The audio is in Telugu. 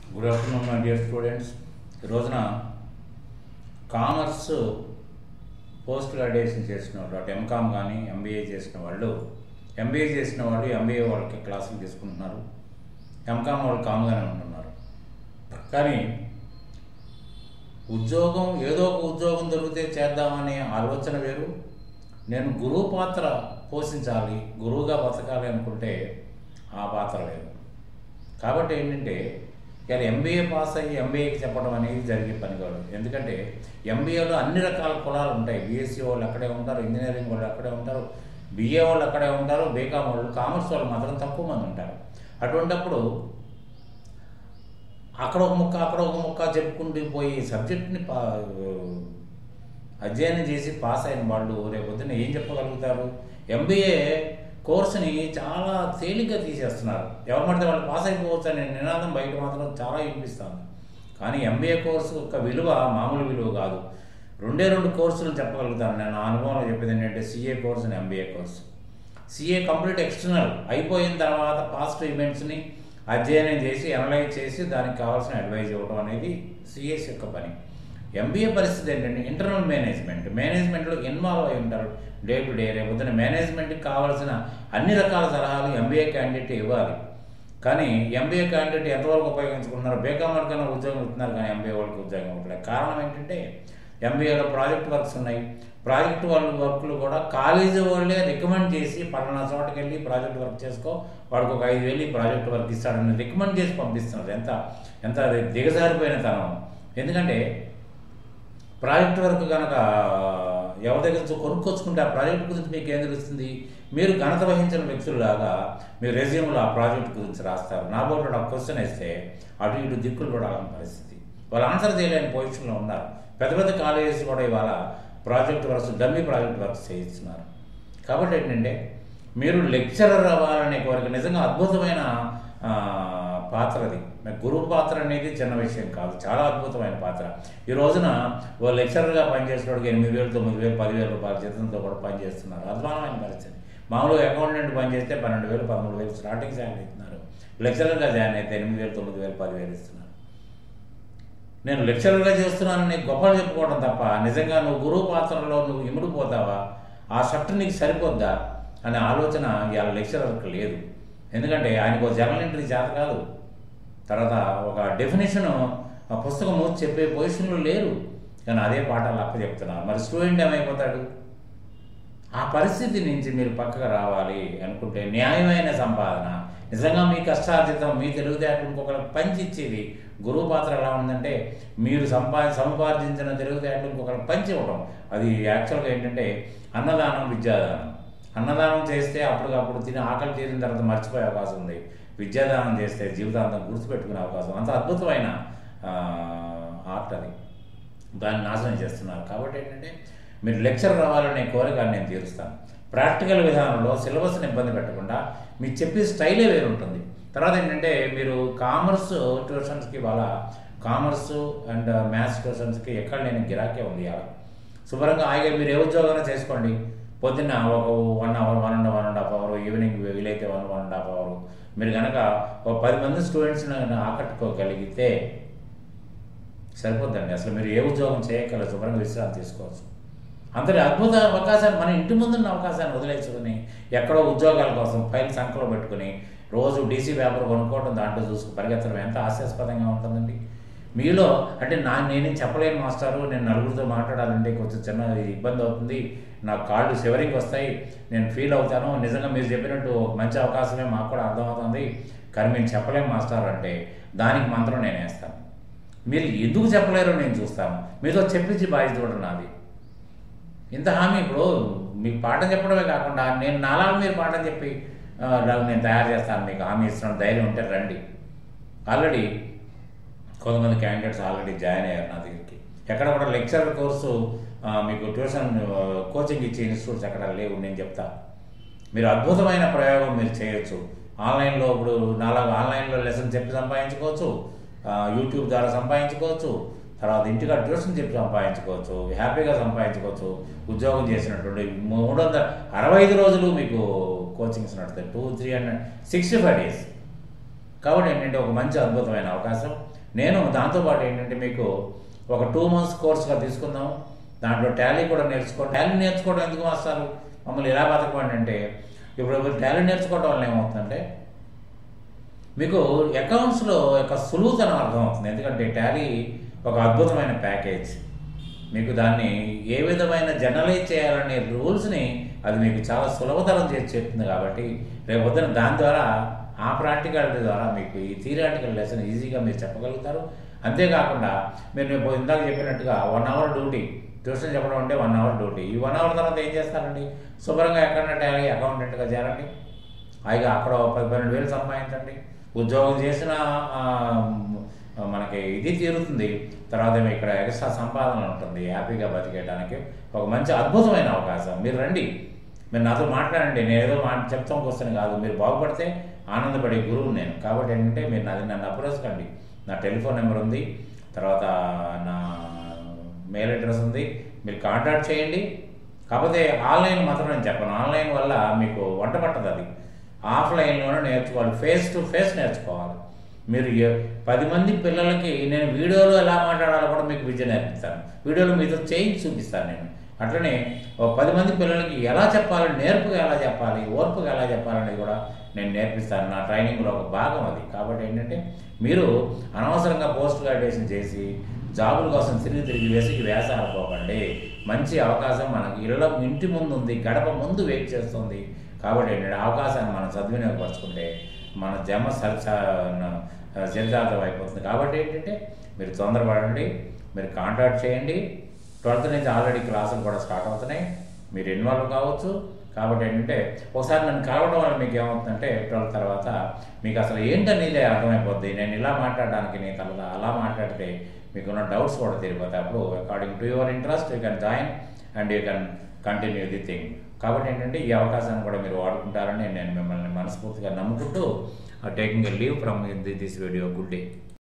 Good afternoon my dear students. ఈ రోజున కామర్స్ పోస్ట్ గ్రాడ్యుయేషన్ చేసిన వాళ్ళు అటు ఎంకామ్ కానీ ఎంబీఏ చేసిన వాళ్ళు ఎంబీఏ వాళ్ళకి క్లాసులు తీసుకుంటున్నారు. ఎంకామ్ వాళ్ళు కామ్గానే ఉంటున్నారు. కానీ ఉద్యోగం ఏదో ఒక ఉద్యోగం దొరికితే చేద్దామనే ఆలోచన వేరు. నేను గురువు పాత్ర పోషించాలి, గురువుగా బతకాలి అనుకుంటే ఆ పాత్ర వేరు. కాబట్టి ఏంటంటే ఇలా ఎంబీఏ పాస్ అయ్యి ఎంబీఏకి చెప్పడం అనేది జరిగే పని కాదు. ఎందుకంటే ఎంబీఏలో అన్ని రకాల కులాలు ఉంటాయి. బీఎస్సీ వాళ్ళు అక్కడే ఉంటారు, ఇంజనీరింగ్ వాళ్ళు అక్కడే ఉంటారు, బీఏ వాళ్ళు అక్కడే ఉంటారు, బీకామ్ వాళ్ళు, కామర్స్ వాళ్ళు మాత్రం తక్కువ మంది ఉంటారు. అటువంటిప్పుడు అక్కడ ఒక ముక్క చెప్పుకుంటూ పోయి సబ్జెక్ట్ని అధ్యయనం చేసి పాస్ అయిన వాళ్ళు రేపొద్దున ఏం చెప్పగలుగుతారు? ఎంబీఏ కోర్సుని చాలా తేలిగ్గా తీసేస్తున్నారు. ఎవరు పడితే వాళ్ళు పాస్ అయిపోవచ్చు అనే నినాదం బయట మాత్రం చాలా వినిపిస్తుంది. కానీ ఎంబీఏ కోర్సు యొక్క విలువ మామూలు విలువ కాదు. రెండు కోర్సులు చెప్పగలుగుతాను నేను. నా అనుభవంలో చెప్పేది ఏంటంటే CA course and MBA course. CA complete external అయిపోయిన తర్వాత పాస్ట్ ఈవెంట్స్ని అధ్యయనం చేసి అనలైజ్ చేసి దానికి కావాల్సిన అడ్వైజ్ ఇవ్వడం అనేది సిఎస్ యొక్క పని. ఎంబీఏ పరిస్థితి ఏంటంటే ఇంటర్నల్ మేనేజ్మెంట్లో ఇన్వాల్వ్ అయి ఉంటారు డే టు డే. రేపొద్దున మేనేజ్మెంట్కి కావాల్సిన అన్ని రకాల సలహాలు ఎంబీఏ క్యాండిడేట్ ఇవ్వాలి. కానీ ఎంబీఏ క్యాండిడేట్ ఎంతవరకు ఉపయోగించుకుంటున్నారు? బీకామ్ వాళ్ళకైనా ఉద్యోగం ఇస్తున్నారు, కానీ ఎంబీఏ వాళ్ళకి ఉద్యోగం ఇవ్వట్లేదు. కారణం ఏంటంటే ఎంబీఏలో ప్రాజెక్ట్ వర్క్స్ ఉన్నాయి. ప్రాజెక్ట్ వర్క్లు కూడా కాలేజీ వాళ్ళే రికమెండ్ చేసి పలానా చోటకి వెళ్ళి ప్రాజెక్ట్ వర్క్ చేసుకో, వాడికి ఒక 5,000 ప్రాజెక్ట్ వర్క్ ఇస్తాడని రికమెండ్ చేసి పంపిస్తున్నారు. ఎంత దిగజారిపోయిన తనం. ఎందుకంటే ప్రాజెక్ట్ వర్క్ కనుక ఎవరి దగ్గర నుంచి కొనుక్కొచ్చుకుంటే ఆ ప్రాజెక్ట్ గురించి మీకు ఏం తెలుస్తుంది? మీరు ఘనత వహించిన వ్యక్తుల్లాగా మీరు రెజ్యూమ్లో ఆ ప్రాజెక్ట్ గురించి రాస్తారు. నా బోర్డు ఒక క్వశ్చన్ వేస్తే అటు ఇటు దిక్కులు పడాలని పరిస్థితి. వాళ్ళు ఆన్సర్ చేయలేని పొజిషన్లో ఉన్నారు. పెద్ద కాలేజెస్ కూడా ఇవాళ project works, dummy project works చేయిస్తున్నారు. కాబట్టి ఏంటంటే మీరు లెక్చరర్ అవ్వాలనే కోరిక నిజంగా అద్భుతమైన పాత్రది. గురువు పాత్ర అనేది చిన్న విషయం కాదు, చాలా అద్భుతమైన పాత్ర. ఈ రోజున ఓ లెక్చరర్గా పనిచేసేవాడికి 8,000, 9,000, 10,000 రూపాయల జీతంతో కూడా పనిచేస్తున్నారు. అద్భుతమైన పరిస్థితి. మామూలుగా అకౌంటెంట్ పనిచేస్తే 12,000, 13,000 స్టార్టింగ్ శాలరీ ఇస్తున్నారు. లెక్చరర్గా జాయిన్ అయితే 8,000, 9,000, 10,000 ఇస్తున్నారు. నేను లెక్చరర్గా చేస్తున్నానని గొప్పలు చెప్పుకోవడం తప్ప నిజంగా నువ్వు గురువు పాత్రలో నువ్వు ఇముడిపోతావా, ఆ షర్ట్ నీకు సరిపోద్దా అనే ఆలోచన ఇవాళ లెక్చరర్కి లేదు. ఎందుకంటే ఆయనకు ఒక జర్నల్ ఎంట్రీ చేత కాదు, తర్వాత ఒక డెఫినేషన్ పుస్తకం చెప్పే పొజిషన్లో లేరు. కానీ అదే పాఠాలు చెప్తున్నారు. మరి స్టూడెంట్ ఏమైపోతాడు? ఆ పరిస్థితి నుంచి మీరు పక్కకు రావాలి అనుకుంటే న్యాయమైన సంపాదన, నిజంగా మీ కష్టార్జితం, మీ తెలివితేటలు ఇంకొకరికి పంచిచ్చేది. గురువు పాత్ర ఎలా ఉందంటే మీరు సముపార్జించిన తెలివితేటలు ఇంకొకరికి పంచి ఇవ్వడం. అది యాక్చువల్గా ఏంటంటే అన్నదానం, విద్యాదానం. అన్నదానం చేస్తే అప్పటికప్పుడు తిని ఆకలి తీరిన తర్వాత మర్చిపోయే అవకాశం ఉంది. విద్యాదానం చేస్తే జీవితాంతం గుర్తుపెట్టుకునే అవకాశం. అంత అద్భుతమైన ఆర్ట్ అది. దాన్ని నాశనం చేస్తున్నారు. కాబట్టి ఏంటంటే మీరు లెక్చరర్ రావాలనే కోరిక నేను తీరుస్తాను. ప్రాక్టికల్ విధానంలో సిలబస్ని ఇబ్బంది పెట్టకుండా మీరు చెప్పే స్టైలే వేరు ఉంటుంది. తర్వాత ఏంటంటే మీరు కామర్స్ ట్యూషన్స్కి ఇవాళ కామర్స్ అండ్ మ్యాథ్స్ ట్యూషన్స్కి ఎక్కడ లేని గిరాకే ఉంది. ఇవాళ శుభ్రంగా హాయిగా మీరు ఏ ఉద్యోగమైనా చేసుకోండి. పొద్దున్న ఒక 1 అవర్, 1.5 అవర్, ఈవినింగ్ వీలైతే 1.5 అవర్ మీరు కనుక ఒక 10 మంది స్టూడెంట్స్ని ఆకట్టుకోగలిగితే సరిపోద్దండి. అసలు మీరు ఏ ఉద్యోగం చేయగలరు, శుభ్రంగా విశ్రాంతి తీసుకోవచ్చు. అందరి అద్భుత అవకాశాన్ని మన ఇంటి ముందున్న అవకాశాన్ని వదిలేసుకుని ఎక్కడో ఉద్యోగాల కోసం ఫైల్ సంఖ్యలో పెట్టుకుని రోజు డీసీ పేపర్ కొనుక్కోవడం, దాంట్లో చూసుకుని పరిగెత్తడం ఎంత హాస్యాస్పదంగా ఉంటుందండి. మీలో అంటే నేనేం చెప్పలేను మాస్టారు, నేను నలుగురితో మాట్లాడాలంటే కొంచెం చిన్న ఇబ్బంది అవుతుంది, నాకు కాళ్ళు షివరింగ్ వస్తాయి, నేను ఫీల్ అవుతాను. నిజంగా మీరు చెప్పినట్టు మంచి అవకాశమే, మాకు కూడా అర్థమవుతుంది, కానీ మేము చెప్పలేము మాస్టర్ అంటే దానికి మాత్రం నేను వేస్తాను. మీరు ఎందుకు చెప్పలేరో నేను చూస్తాను. మీతో చెప్పించి బాధ్యత కూడా నాది. ఇంత హామీ ఇప్పుడు మీకు పాఠం చెప్పడమే కాకుండా నేను నాలాగా మీరు పాఠం చెప్పి నేను తయారు చేస్తాను, మీకు హామీ ఇస్తున్నాను. ధైర్యం ఉంటే రండి. ఆల్రెడీ కొంతమంది క్యాండిడేట్స్ ఆల్రెడీ జాయిన్ అయ్యారు నా దగ్గరికి. ఎక్కడ కూడా లెక్చరర్ కోర్సు మీకు ట్యూషన్ కోచింగ్ ఇచ్చే ఇన్స్టిట్యూట్స్ ఎక్కడ లేవు. నేను చెప్తా, మీరు అద్భుతమైన ప్రయోగం మీరు చేయొచ్చు. ఆన్లైన్లో ఇప్పుడు నాలాగా ఆన్లైన్లో లెసన్ చెప్పి సంపాదించుకోవచ్చు, యూట్యూబ్ ద్వారా సంపాదించుకోవచ్చు, తర్వాత ఇంటిగా ట్యూషన్ చెప్పి సంపాదించుకోవచ్చు, హ్యాపీగా సంపాదించుకోవచ్చు. ఉద్యోగం చేసినటువంటి 365 రోజులు మీకు కోచింగ్స్ నడుస్తాయి. 365 days కాబట్టి ఏంటంటే ఒక మంచి అద్భుతమైన అవకాశం. నేను దాంతోపాటు ఏంటంటే మీకు ఒక 2 months కోర్సుగా తీసుకుందాం, దాంట్లో టాలీ కూడా నేర్చుకోండి. టాలీ నేర్చుకోవడం ఎందుకు మాస్టారు మమ్మల్ని ఇలా బతకమండి అంటే, ఇప్పుడు టాలీ నేర్చుకోవడం వల్ల ఏమవుతుందంటే మీకు అకౌంట్స్లో యొక్క సులువుతనం అర్థమవుతుంది. ఎందుకంటే టాలీ ఒక అద్భుతమైన ప్యాకేజ్. మీకు దాన్ని ఏ విధమైన జనరలైజ్ చేయాలనే రూల్స్ని అది మీకు చాలా సులభతరం చేసి చెప్తుంది. కాబట్టి రేపు పొద్దున దాని ద్వారా ఆ ప్రాక్టికాలిటీ ద్వారా మీకు ఈ థియరాటికల్ లెసన్ ఈజీగా మీరు చెప్పగలుగుతారు. అంతేకాకుండా మీరు ఇందాక చెప్పినట్టుగా 1 hour డ్యూటీ, ట్యూషన్ చెప్పడం అంటే 1 hour డ్యూటీ. ఈ 1 hour తర్వాత ఏం చేస్తారండి? శుభ్రంగా ఎక్కడన్నా టాలీ అకౌంటెంట్గా చేరండి, హాయిగా అక్కడ 10-12 వేలు సంపాదించండి. ఉద్యోగం చేసిన మనకి ఇది తీరుతుంది, తర్వాత ఇక్కడ ఎక్స్ట్రా సంపాదన ఉంటుంది. హ్యాపీగా బతికేయడానికి ఒక మంచి అద్భుతమైన అవకాశం. మీరు రండి, మీరు నాతో మాట్లాడండి. నేను ఏదో చెప్తాం వస్తాను కాదు, మీరు బాగుపడితే ఆనందపడే గురువు నేను. కాబట్టి ఏంటంటే మీరు నన్ను అప్రోచ్ కండి. నా టెలిఫోన్ నెంబర్ ఉంది, తర్వాత నా మెయిల్ అడ్రస్ ఉంది, మీరు కాంటాక్ట్ చేయండి. కాకపోతే ఆన్లైన్ మాత్రం నేను చెప్పను. ఆన్లైన్ వల్ల మీకు వంట పట్టదు. అది ఆఫ్లైన్లోనే నేర్చుకోవాలి, ఫేస్ టు ఫేస్ నేర్చుకోవాలి. మీరు 10 మంది పిల్లలకి నేను వీడియోలో ఎలా మాట్లాడాలో కూడా మీకు విద్య నేర్పిస్తాను. వీడియోలో మీతో చేయించి చూపిస్తాను నేను. అట్లనే 10 మంది పిల్లలకి ఎలా చెప్పాలి, నేర్పుగా ఎలా చెప్పాలి, ఓర్పుగా ఎలా చెప్పాలనేది కూడా నేను నేర్పిస్తాను. నా ట్రైనింగ్లో ఒక భాగం అది. కాబట్టి ఏంటంటే మీరు అనవసరంగా పోస్ట్ గ్రాడ్యుయేషన్ చేసి జాబుల కోసం తిరిగి వేసికి వేసారిపోకండి. మంచి అవకాశం మనకి ఇంటి ముందు ఉంది, గడప ముందు వెయిట్ చేస్తుంది. కాబట్టి ఏంటంటే అవకాశాన్ని మనం సద్వినియోగపరచుకుంటే మన జన్మ చరితార్థం అయిపోతుంది. కాబట్టి ఏంటంటే మీరు తొందరపడండి, మీరు కాంటాక్ట్ చేయండి. 12th నుంచి ఆల్రెడీ క్లాసులు కూడా స్టార్ట్ అవుతున్నాయి, మీరు ఇన్వాల్వ్ కావచ్చు. కాబట్టి ఏంటంటే ఒకసారి నన్ను కలవడం వల్ల మీకు ఏమవుతుందంటే 12th తర్వాత మీకు అసలు ఏంటనేది అర్థమైపోద్ది. నేను ఇలా మాట్లాడడానికి నీ కలదా, అలా మాట్లాడితే మీకున్న డౌట్స్ కూడా తీరిపోతాయి. అప్పుడు according to your interest you can join and you can continue the thing. కాబట్టి ఏంటంటే ఈ అవకాశాన్ని కూడా మీరు వాడుకుంటారని నేను మిమ్మల్ని మనస్ఫూర్తిగా నమ్ముకుంటూ taking a leave from this video. Good day.